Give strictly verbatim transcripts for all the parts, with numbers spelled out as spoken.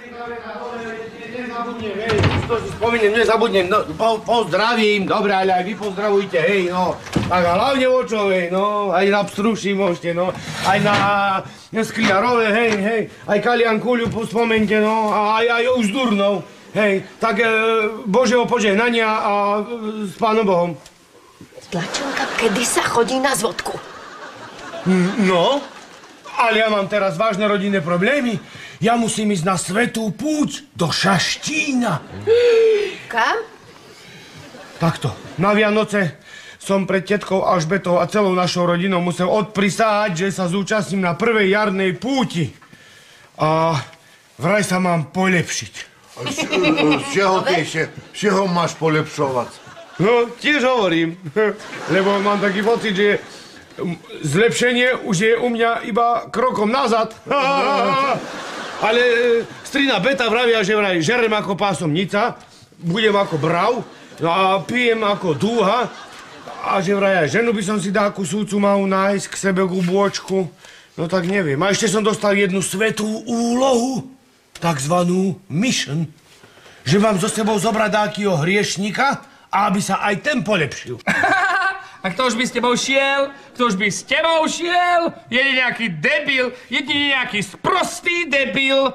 Nezabudnem, hej, to si spomínam, nezabudnem, no, po, pozdravím, dobre, ale aj vy pozdravujte, hej, no. Tak a hlavne vočovej, no, aj na pstruši môžete, no, aj na, na skliarové, hej, hej, aj Kaliankuľu spomente, no, a aj, aj už Durnov, hej, tak e, Božieho požehnania a e, s Pánom Bohom. Tlačenka, kedy sa chodí na zvodku? No, ale ja mám teraz vážne rodinné problémy. Ja musím ísť na svätú púť do Šaštína. Kam? Takto, na Vianoce som pred tetkou Alžbetou a celou našou rodinou musel odprisahať, že sa zúčastním na prvej jarnej púti. A vraj sa mám polepšiť. Z, z čeho ty ešte, z čeho máš polepšovať? No, tiež hovorím, lebo mám taký pocit, že zlepšenie už je u mňa iba krokom nazad. Ale strina Beta vravia, že vraj žerem ako pásomnica, budem ako brav, no a pijem ako dúha a že vraj aj ženu by som si dáku súcu mal nájsť k sebe ku bôčku. No tak neviem. A ešte som dostal jednu svätú úlohu, takzvanú mission, že mám so sebou zobrať dákyho hriešnika, a aby sa aj ten polepšil. A kto už by s tebou šiel? Kto už by s tebou šiel? Jedine nejaký debil, jedine nejaký sprostý debil.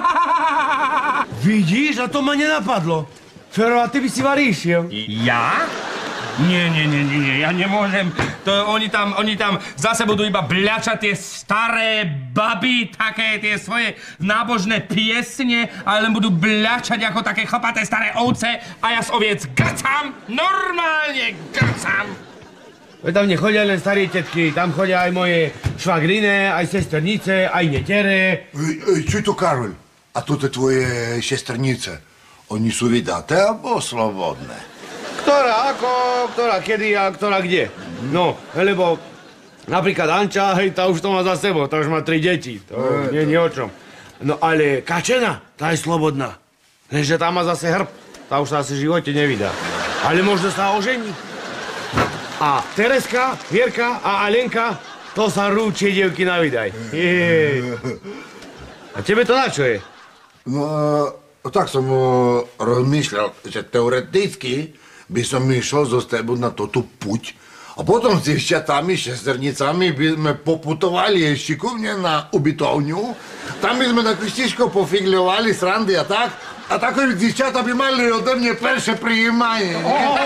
Vidíš, a to ma nenapadlo. Fero, a ty by si varí išiel. Ja? Nie, nie, nie, nie, nie, ja nemôžem. To oni tam, oni tam zase budú iba bľačať tie staré baby, také tie svoje nábožné piesne, ale len budú bľačať ako také chlapaté staré ovce a ja z oviec grcam, normálne grcam. Veď tam nechodia len staré tetky, tam chodia aj moje švagrine, aj sesternice, aj netere. Ej, ej, čo to, Karol? A toto tvoje sesternice, oni sú vydaté alebo slobodné? Ktorá ako, ktorá kedy a ktorá kde. No, lebo napríklad Anča, hej, tá už to má za sebou, tá už má tri deti, to nie je o čom. No ale Kačena, tá je slobodná. Lenže tá má zase hrb, tá už sa asi v živote nevydá. Ale možno sa ožení. A Tereska, Vierka a Alenka, to sa rúčie dievky na vydaj. Jej. A tebe to na čo je? No, tak som uh, rozmýšľal, že teoreticky by som išiel zo tebou na toto puť a potom s devčatami, šesternicami by sme poputovali ešte ku mne na ubytovňu. Tam by sme na Krističko pofigľovali srandy a tak. A takové devčata by mali ode mne prvé prijímanie.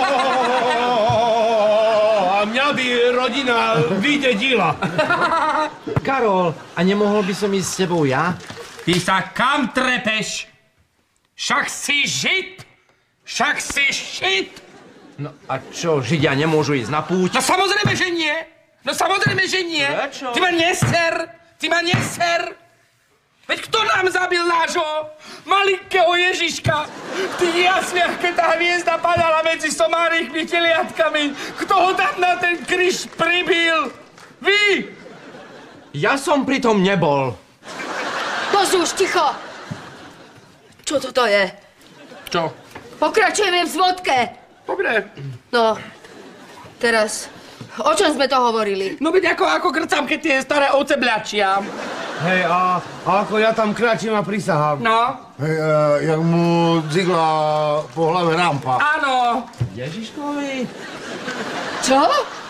A mňa by rodina vydedila. Karol, a nemohol by som ísť s tebou ja? Ty sa kam trepeš? Však si žid! Však si žid! No a čo, Židia nemôžu ísť na púť? No samozrejme, že nie! No samozrejme, že nie! Prečo? Ty ma neser! Ty ma neser! Veď kto nám zabil nášho malinkého Ježiška? V tých jasliach, keď tá hviezda padala medzi somárikmi teliatkami, kto ho tam na ten kríž pribil? Vy! Ja som pri tom nebol. Bože, už ticho! Čo toto je? Čo? Pokračujeme v zvodke. Dobre. No, teraz, o čom sme to hovorili? No veď ako, ako grcam, keď tie staré ovce bľačia. Hej, a, a ako ja tam kráčim a prisahám. No. Hej, uh, jak mu dzigla po hlave rampa. Áno. Ježiškovi? Čo?